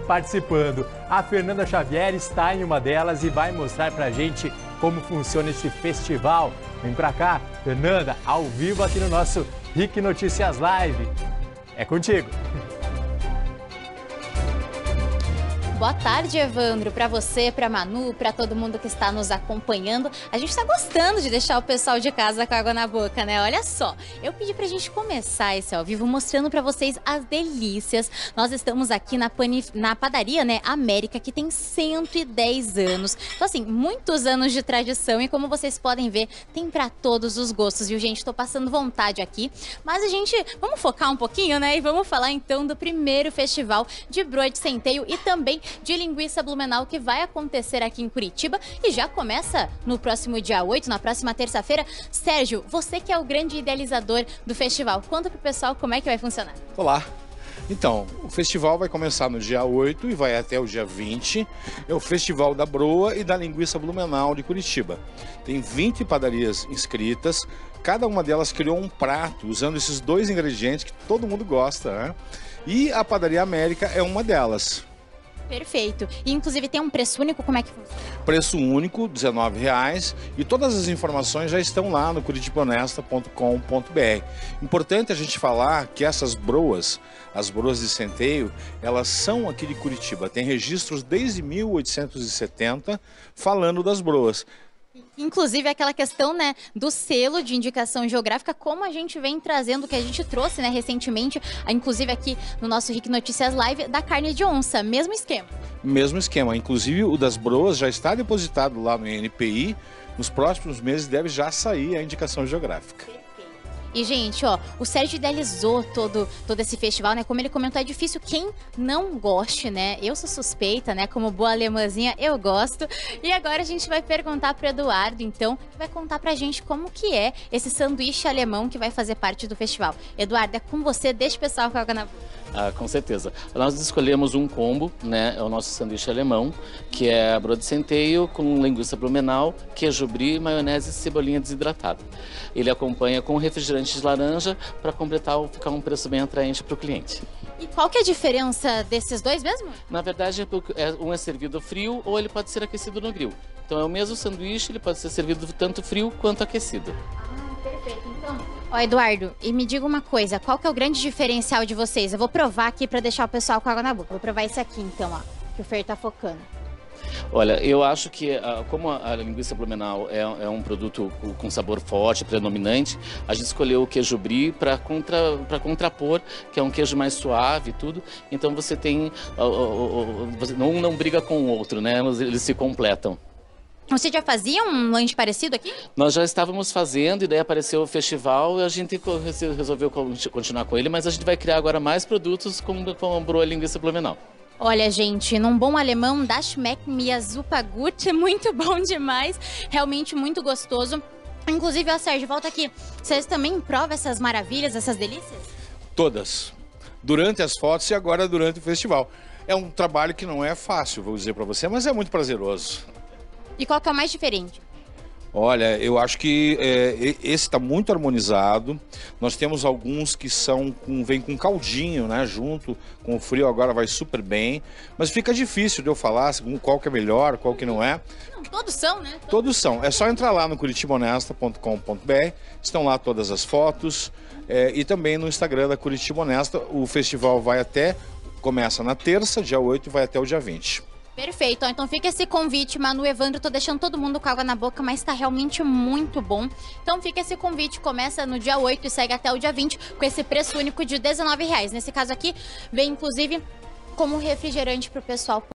participando. A Fernanda Xavier está em uma delas e vai mostrar pra gente como funciona esse festival. Vem pra cá, Fernanda, ao vivo aqui no nosso RIC Notícias Live. É contigo. Boa tarde, Evandro, para você, para Manu, para todo mundo que está nos acompanhando. A gente está gostando de deixar o pessoal de casa com água na boca, né? Olha só, eu pedi pra gente começar esse ao vivo mostrando para vocês as delícias. Nós estamos aqui na padaria, né, América, que tem 110 anos. Então, assim, muitos anos de tradição e como vocês podem ver, tem para todos os gostos, viu, gente? Tô passando vontade aqui, mas vamos focar um pouquinho, né? E vamos falar então do primeiro festival de broa de centeio e também de linguiça Blumenau que vai acontecer aqui em Curitiba e já começa no próximo dia 8, na próxima terça-feira. Sérgio, você que é o grande idealizador do festival, conta pro pessoal como é que vai funcionar. Olá! Então, o festival vai começar no dia 8 e vai até o dia 20. É o Festival da Broa e da Linguiça Blumenau de Curitiba. Tem 20 padarias inscritas, cada uma delas criou um prato usando esses dois ingredientes que todo mundo gosta, né? E a Padaria América é uma delas. Perfeito. E inclusive tem um preço único, como é que funciona? Preço único, R$19, e todas as informações já estão lá no curitibahonesta.com.br. Importante a gente falar que essas broas, as broas de centeio, elas são aqui de Curitiba. Tem registros desde 1870 falando das broas. Inclusive aquela questão, né, do selo de indicação geográfica, como a gente vem trazendo, que a gente trouxe, né, recentemente, inclusive aqui no nosso RIC Notícias Live, da carne de onça, mesmo esquema. Mesmo esquema, inclusive o das broas já está depositado lá no INPI, nos próximos meses deve já sair a indicação geográfica. E, gente, ó, o Sérgio idealizou todo esse festival, né? Como ele comentou, é difícil quem não goste, né? Eu sou suspeita, né? Como boa alemãzinha, eu gosto. E agora a gente vai perguntar pro Eduardo, então, que vai contar pra gente como que é esse sanduíche alemão que vai fazer parte do festival. Eduardo, é com você, deixa o pessoal com a água na boca. Ah, com certeza. Nós escolhemos um combo, né? É o nosso sanduíche alemão, que é broa de centeio com linguiça Blumenau, queijo brie, maionese e cebolinha desidratada. Ele acompanha com refrigerante de laranja para completar ou ficar um preço bem atraente para o cliente. E qual que é a diferença desses dois mesmo? Na verdade, um é servido frio ou ele pode ser aquecido no grill. Então é o mesmo sanduíche, ele pode ser servido tanto frio quanto aquecido. Perfeito, então. Ó, Eduardo, e me diga uma coisa, qual que é o grande diferencial de vocês? Eu vou provar aqui para deixar o pessoal com água na boca. Vou provar esse aqui, então, ó, que o Fer tá focando. Olha, eu acho que como a linguiça Blumenau é um produto com sabor forte, predominante, a gente escolheu o queijo brie para contrapor, que é um queijo mais suave e tudo. Então você tem, um não briga com o outro, né? Eles se completam. Você já fazia um lanche parecido aqui? Nós já estávamos fazendo e daí apareceu o festival e a gente resolveu continuar com ele, mas a gente vai criar agora mais produtos com a broa linguiça Blumenau. Olha, gente, num bom alemão, das schmeckt mir super gut, muito bom demais, realmente muito gostoso. Inclusive, ó, Sérgio, volta aqui, vocês também provam essas maravilhas, essas delícias? Todas. Durante as fotos e agora durante o festival. É um trabalho que não é fácil, vou dizer para você, mas é muito prazeroso. E qual que é o mais diferente? Olha, eu acho que esse está muito harmonizado. Nós temos alguns que vem com caldinho, né, junto com o frio, agora vai super bem. Mas fica difícil de eu falar qual que é melhor, qual que não é. Não, todos são, né? Todos são. É só entrar lá no curitibahonesta.com.br, estão lá todas as fotos. E também no Instagram da Curitiba Honesta. O festival começa na terça, dia 8, e vai até o dia 20. Perfeito, então fica esse convite, Manu, Evandro, tô deixando todo mundo com água na boca, mas tá realmente muito bom. Então fica esse convite, começa no dia 8 e segue até o dia 20 com esse preço único de R$19. Nesse caso aqui, vem inclusive como refrigerante pro pessoal